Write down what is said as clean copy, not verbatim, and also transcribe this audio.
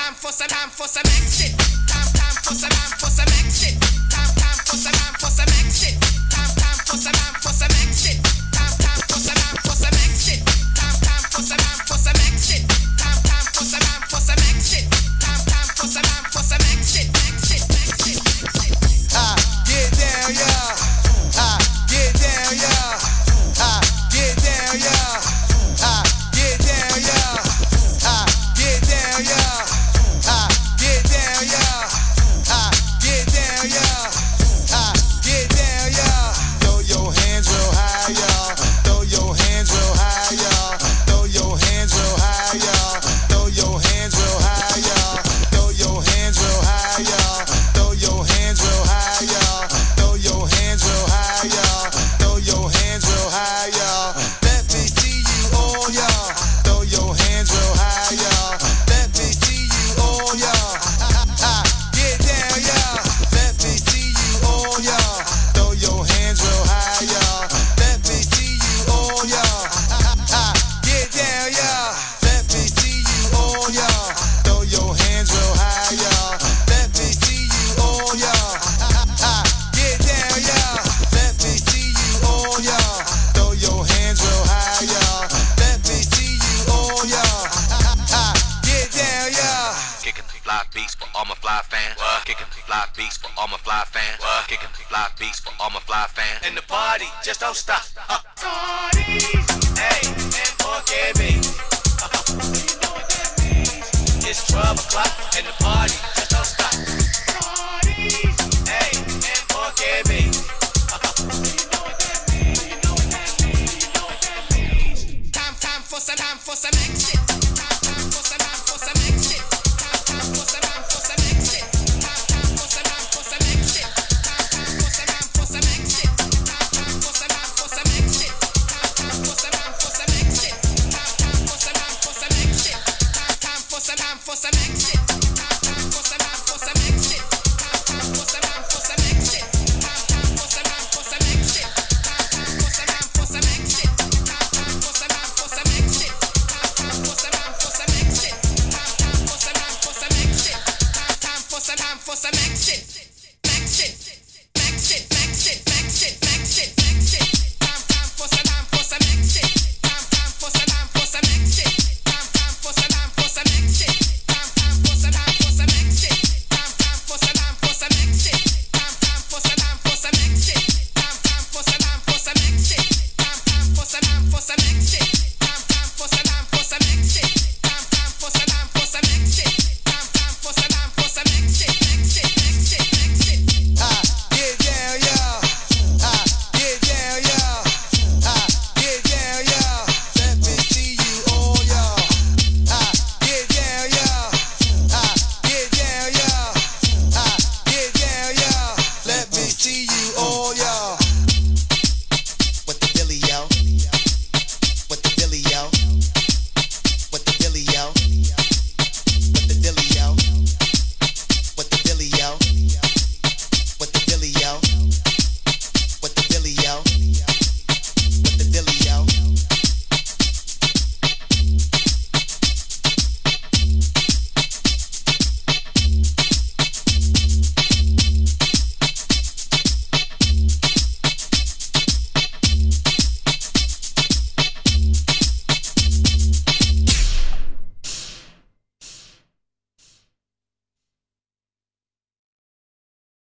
for some action. Time for some action. Time for some action. Time for some action. Time for some action. Time for some action. Time for some action. Time for some action. Get down, y'all. Get down, y'all. Get down, y'all. Get down, y'all. Get down, y'all. Get down, y'all. Get down, y'all. Get down, y'all. Throw your hands real high, y'all. Throw your hands real high, y'all. Throw your hands real high, y'all. Throw your hands real high, y'all. Throw your hands real high, y'all. Throw your hands real high, y'all. Throw your hands real high, y'all. Throw your hands real high, y'all. Let me see you all, y'all. Throw your hands real high, y'all. Let me see you all, y'all. Get down, y'all. Let me see you all, y'all. Throw your hands real high, y'all. Let me see you all, y'all. Get down, y'all. Let me see you all, y'all. Throw your hands real high, y'all. Let me see you all, y'all. Get down, y'all. Let me see you all, y'all. Throw your hands real high, y'all. Let me see you all, y'all. Get down, y'all. Kicking fly beats for all my fly fans. Kicking fly beats for all my fly fans. Kicking fly beats for all my fly fans. And the party just don't stop. Hey, and forget me. It's 12 o'clock and the party just don't stop. Hey, and forget me. Time for some action. Time for some action. Time for some action. Time for some action. Time for some action. Time for some action. Time for some action. Time for some action. Time for some action.